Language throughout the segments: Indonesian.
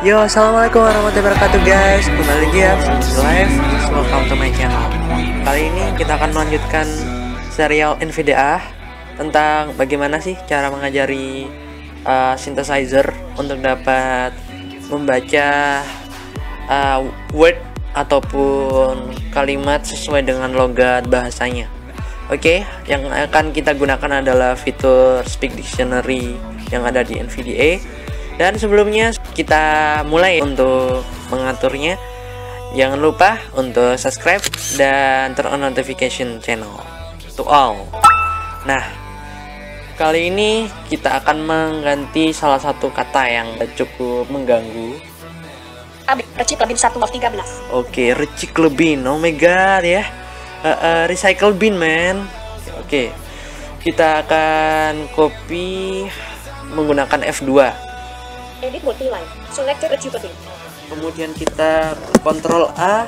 Yo, assalamualaikum warahmatullahi wabarakatuh guys. Kembali lagi ya live. Welcome to my channel. Kali ini kita akan melanjutkan serial NVDA tentang bagaimana sih cara mengajari synthesizer untuk dapat membaca word ataupun kalimat sesuai dengan logat bahasanya. Oke, yang akan kita gunakan adalah fitur Speak Dictionary yang ada di NVDA. Dan sebelumnya kita mulai untuk mengaturnya. Jangan lupa untuk subscribe dan turn on notification channel to all. Nah, kali ini kita akan mengganti salah satu kata yang cukup mengganggu. Recycle bin 1 of 13. Oke, recycle bin. Oh my god ya. Recycle bin man. Oke. Kita akan copy menggunakan F2. Edit multi-line. Selected recycle bin. Kemudian kita Ctrl A,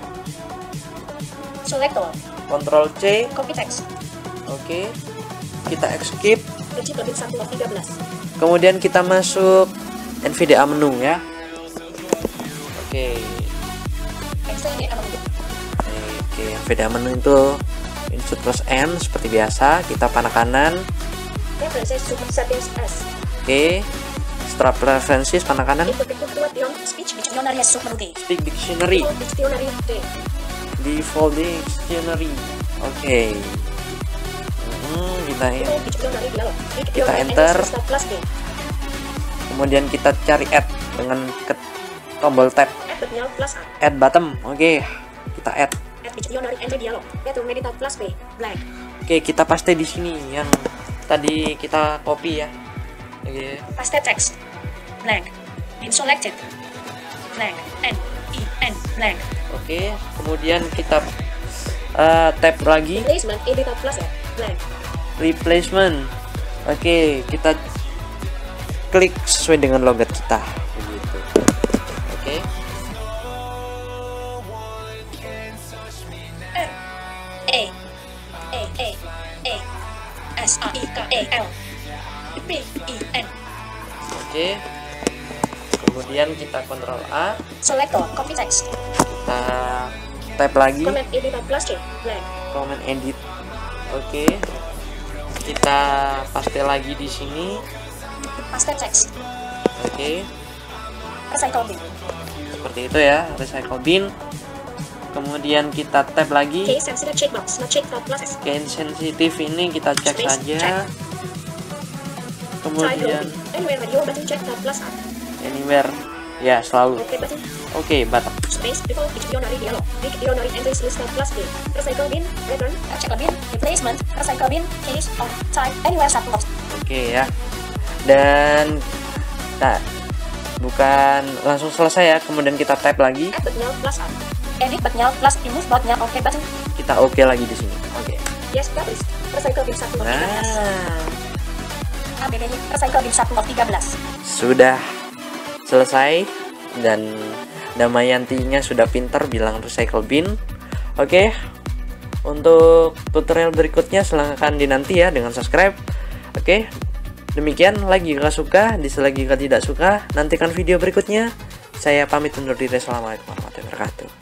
Select all. Ctrl C. Copy text. Oke. Kita escape. Recycle bin 1 of 13. Kemudian kita masuk NVDA menu ya. Oke. Oke, NVDA menu itu insert plus N seperti biasa. Kita panah kanan. Preferences settings S. Oke. Setelah preferensi panah kanan. Speech Dictionary submenu D. Speak Dictionary. Dictionary D. Default Dictionary. Oke. Kita enter. Kemudian kita cari add dengan tombol tab. Add button. Oke. Kita add. Oke, kita paste di sini yang tadi kita copy ya. Oke. Paste text. Blank. Inselected. Blank. N E N blank. Oke, kemudian kita tab lagi. Replacement edit plus blank. Replacement. Oke, kita klik sesuai dengan logat kita begitu. Oke. A S A I K E L P I N. Oke. Kemudian kita Ctrl A. Select all. Copy text. Kita tab lagi. Comment edit plus C blank. Comment edit. Oke. Kita paste lagi di sini. Paste text. Oke. Recycle bin. Seperti itu ya, recycle bin. Kemudian kita tab lagi. Case sensitive checkbox. Not check plus. Case sensitive ini kita cek Space, saja. check. Kemudian Anywhere radio button check plus. anywhere ya selalu. Oke button. Oke, button. Space default dictionary dialog. Dictionary entries list plus B. Recycle bin. Return. Recycle bin. Replacement. Recycle bin. Case of type anywhere satu box. Oke ya. Dan bukan langsung selesai ya. Kemudian kita tab lagi. Add button plus A. Edit button plus remove button. Oke button. Kita oke lagi di sini. Oke. Yes, published. Recycle bin 1 of 13. Nah, ABD recycle bin 1 of 13. sudah selesai dan Damayantinya sudah pintar bilang recycle bin. Oke. Untuk tutorial berikutnya silahkan dinanti ya dengan subscribe. Oke. Demikian, lagi jika suka, dislike jika tidak suka. Nantikan video berikutnya. Saya pamit undur diri. Assalamualaikum warahmatullahi wabarakatuh.